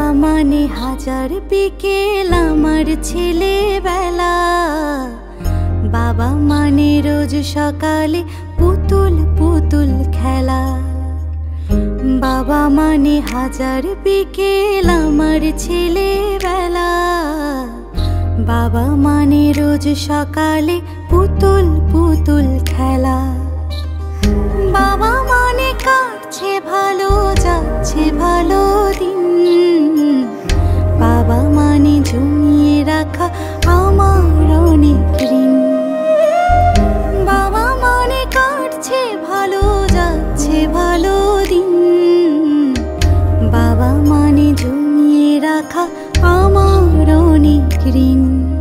মানে হাজার বিকেল আমার ছেলেবেলা। বাবা মানে রোজ সকালে পুতুল পুতুল খেলা। বাবা মানে হাজার বিকেল আমার ছেলেবেলা। বাবা মানে রোজ সকালে পুতুল পুতুল খেলা। বাবা মানে কাটছে ভালো, যাচ্ছে ভালো দিন। বাবা মানে জমিয়ে রাখা আমার অনেক ঋণ। বাবা মানে কাটছে ভালো, যাচ্ছে ভালো দিন। বাবা মানে জমিয়ে রাখা আমার অনেক ঋণ।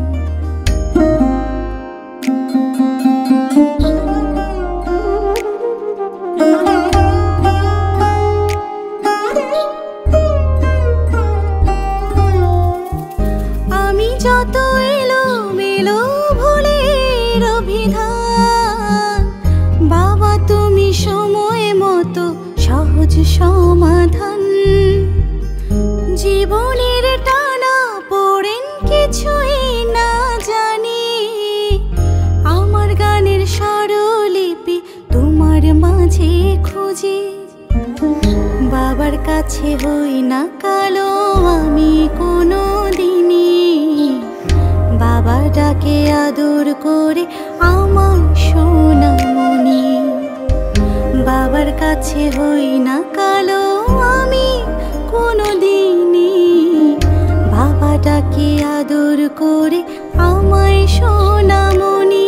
যত এলোমেলো ভুলের অভিধান, বাবা তুমি সময় মতো সহজ সমাধান। জীবনের টানা পড়েন কিছুই না জানি, আমার গানের স্বরলিপি তোমার মাঝে খুঁজি। বাবার কাছে হই না কালো আমি কোনো দিনই, বাবা ডাকে আদর করে আমার সোনামণি। বাবার কাছে হই না কালো আমি কোনো দিনই, বাবা ডাকে আদর করে আমায় সোনামণি।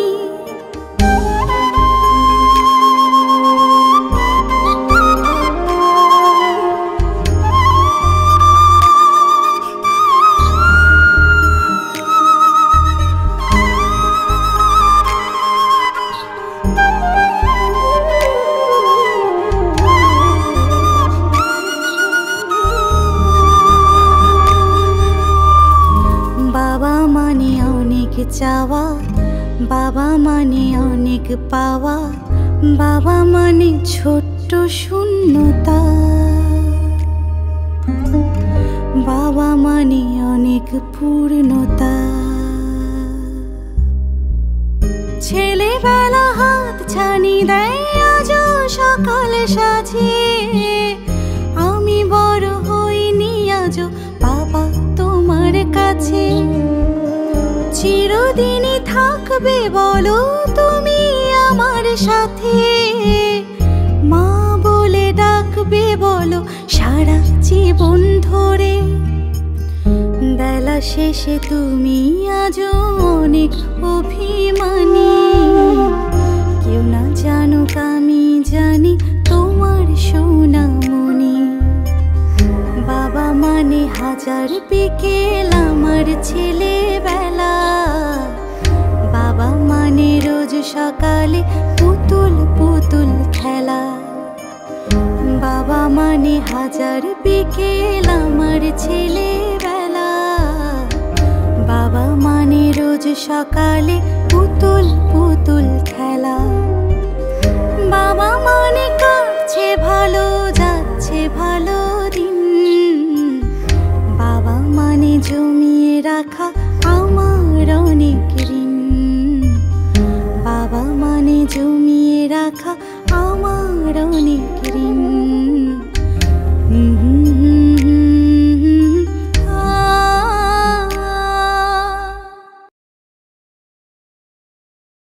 বাবা মানে অনেক চাওয়া, বাবা মানে অনেক পাওয়া। বাবা মানে ছোট্ট শূন্যতা। বাবা মানে অনেক পূর্ণতা। ছেলেবেলা হাত ছানি দেয় আজও সকাল সাজে। আমি বড় হইনি আজও বাবা তোমার কাছে। চিরদিনই থাকবে বলো তুমি আমার সাথে, মা বলে ডাকবে বলো সারা জীবন ধরে। বেলা শেষে তুমি আজও অনেক অভিমানী, কেউ না জানুক আমি জানি তোমার সোনামণি। বাবা মানে হাজার বিকেল আমার ছেলেবেলা। বাবা মানে রোজ সকালে পুতুল পুতুল খেলা। বাবা মানে হাজার বিকেল আমার ছেলেবেলা। বাবা মানে রোজ সকালে পুতুল পুতুল খেলা। বাবা মানে কাটছে ভালো, যাচ্ছে ভালো দিন। বাবা মানে জমিয়ে রাখা